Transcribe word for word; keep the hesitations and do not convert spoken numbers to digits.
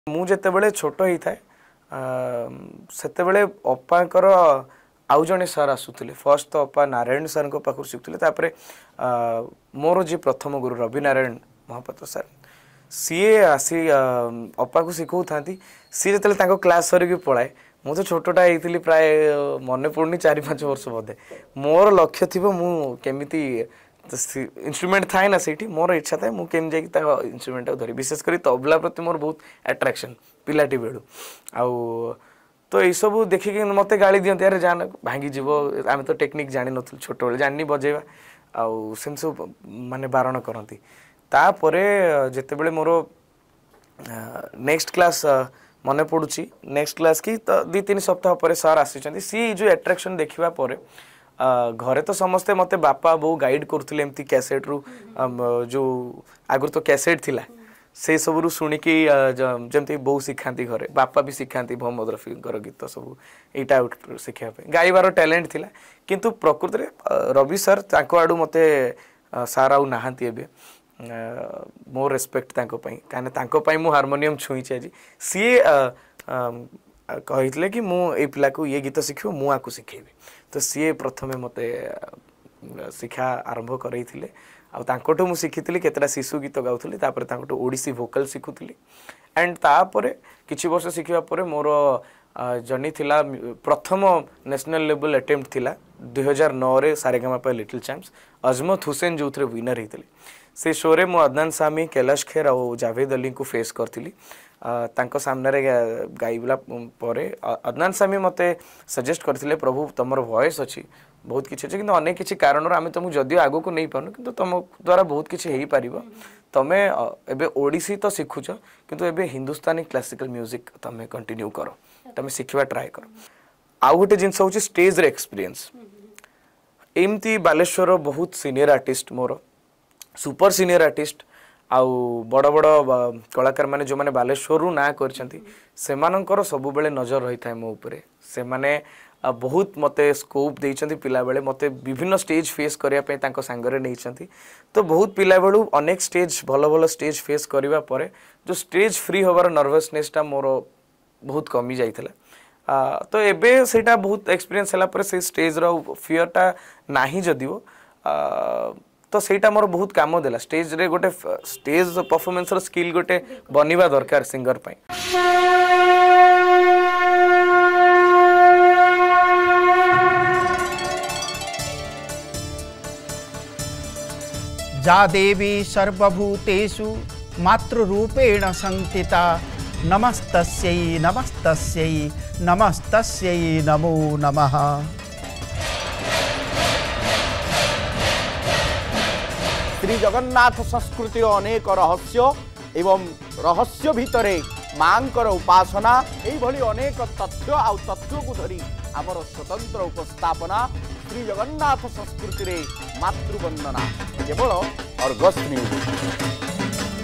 मु जेतेबेले छोट ही थाए सेतेबेले अप्पांकर आउ जने सर आसुले फर्स्ट तो अप्पा नारायण सर को पाखु शिखुले तापरे मोर जी प्रथम गुरु रवि नारायण महापात्र सर सीए आसी अप्पा को शिखौ था सी जो क्लास सर पलाए मु तो छोटा होती प्राय मन पड़नी चार पांच वर्ष बोधे मोर लक्ष्य थी मुझे इंस्ट्रूमेंट थाए ना से मोर इच्छा था मुझे इंस्ट्रूमेंट धरी विशेषकर तबला प्रति मोर बहुत अट्रैक्शन पिलाटी बेलू आउ तो ये सब देखिक मत गाड़ी दिखती यार जान भांगी जीव आम तो टेक्निक जानी नु छोट बेले जानी बजेवा आउ से सब माने बारण करती तापर जिते बड़े मोर नेक्स्ट क्लास मन पड़ुची नेक्स्ट क्लास की तो दी तीन सप्ताह पर सर आसी सी जो अट्रैक्शन देखा पर घरे तो समस्ते मते बापा बो गाइड करथुले एमती कैसेट रु जो आगुर तो कैसेट थिला से सब रु सुनिकी जमती बो सिखाती घरे बापा भी सिखाती भमद्र फिल्म गीत सब एटा शिखा गाइबार टैलेंट थिला किंतु प्रकृति रे रवि सर ताको आडू मते सार आउ नाहांती एबे मो रेस्पेक्ट ताको पई काने ताको पई मु हार्मोनियम छुई छी आज सी कही कि मु ए पिला को ये गीत शिखियो मु आकु शिखेबी तो सी प्रथमे मते शिक्षा आरंभ करई थिले आ तांकोटो मु शिखितली केतरा शिशु गीत गाउथली तापर तांकोटो ओडिसी वोकल शिखुतली एंड तापर किछि वर्ष शिखिबा परे मोर जर्नी थिला प्रथम नेशनल लेवल अटेम्प्ट थिला दो हज़ार नौ रे सारेगामापा लिटिल चैंप्स अजमत हुसैन जो थे विनर होते से शो रे मु अदनान सामी कैलाश खेर और जावेद अली को फेस करती तांको सामने रे गाइबला परे अदनान सामी मते सजेस्ट करथिले प्रभु तमर वॉइस अच्छी बहुत किछि अछि किंतु अनेक किछि कारण आमे तुमको जदियो आगो को नहीं पारनु किंतु तुम द्वारा बहुत किछि हेई पारिबो तमे एबे ओडिसी तो सिखुछ किंतु एबे हिंदुस्तानी क्लासिकल म्यूजिक तमे कंटिन्यू करो तमे सिखिबा ट्राई करो आउ गोटे जिनस होछि स्टेज रे एक्सपीरियंस एमती बालेश्वर बहुत सीनियर आर्टिस्ट मोर सुपर सीनियर आर्टिस्ट आउ बड़ बड़ कलाकार माने जो माने बालेश्वर ना करछंती सेमानंकर सब बेले नजर रही थाए मो ऊपर से माने बहुत मते स्कोप देइछंती पिला बेले मते विभिन्न स्टेज फेस करिया पे तांको सांगरे नैछंती तो बहुत पिला बेलू अनेक स्टेज भलो भलो स्टेज फेस करिवा परे जो स्टेज फ्री होबार नर्वसनेस टा मोर बहुत कमी जाइथिला आ, तो एबे सेटा बहुत एक्सपीरियंस हला पर से स्टेज रो फियर टा नाही जदियो तो सेटा मोर बहुत काम देला स्टेज रे गोटे स्टेज परफॉर्मेंस रो स्किल गोटे बनिबा दरकार सिंगर पई जा देवी सर्वभूतेषु मातृरूपेण संस्थिता नमस्तस्यै नमस्तस्यै नमस्तस्यै नमो नमः। श्री जगन्नाथ संस्कृतिर अनेक रहस्य एवं रहस्य भितरे मांकर उपासना एभली अनेक तथ्य आउ तत्व को धरी आमर स्वतंत्र उपस्थापना श्री जगन्नाथ संस्कृति रे मातृवंदना केवल अर्गस न्यूज।